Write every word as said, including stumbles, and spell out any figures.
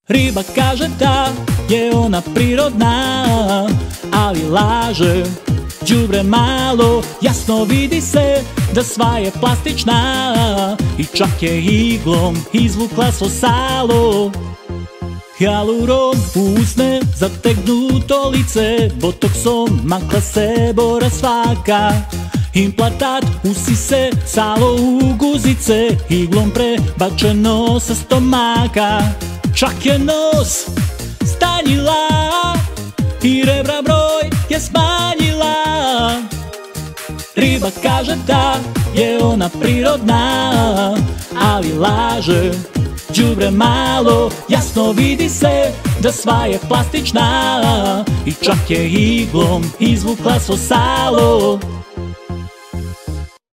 Riba kaže da je ona prirodna, ali laže, đubre malo. Jasno vidi se da sva je plastična i čak je iglom izvukla svo salo. Hijaluron u usne, zategnuto lice, botoksom makla se bora svaka. Implantat u sise, salo u guzice, iglom prebačeno sa stomaka. Čak je nos stanjila i rebra broj je smanjila. Riba kaže da je ona prirodna, ali laže, đubre malo. Jasno vidi se da sva je plastična i čak je iglom izvukla svo salo.